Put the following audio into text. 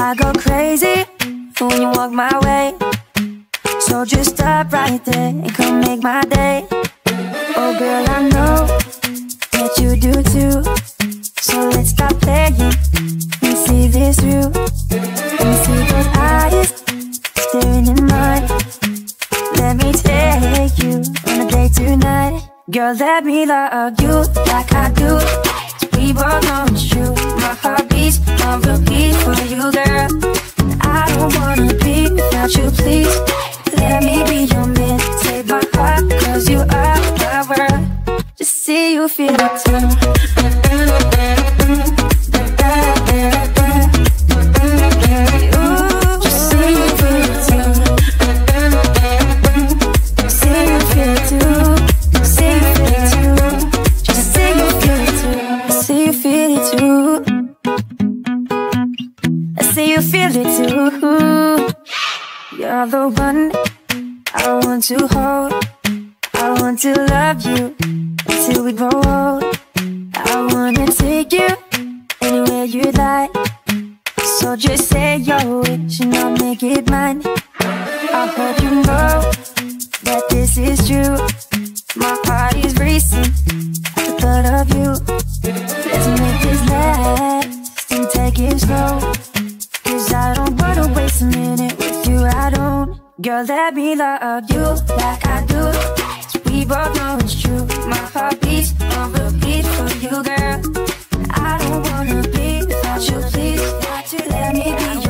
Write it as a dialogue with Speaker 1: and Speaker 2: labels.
Speaker 1: I go crazy when you walk my way. So just stop right there and come make my day. Oh girl, I know that you do too. So let's stop playing and see this through. Let me see those eyes staring in mine. Let me take you on a date tonight. Girl, let me love you like I do. We both know it's true. My heart beats on repeat for you, girl. I don't wanna be without you, please. Let me be your man. Save my heart, cause you are my world. Just see you feel it too. Feel it too. You're the one I want to hold. I want to love you until we grow old. I wanna take you anywhere you like. So just say your wish and I'll make it mine. I hope you know that this is true. My heart is racing at the thought of you. Let's make this last and take it slow. Cause I don't wanna waste a minute with you, I don't. Girl, let me love you like I do. So we both know it's true. My heart beats on repeat for you, girl. I don't wanna be without you, please. Got to let me be you.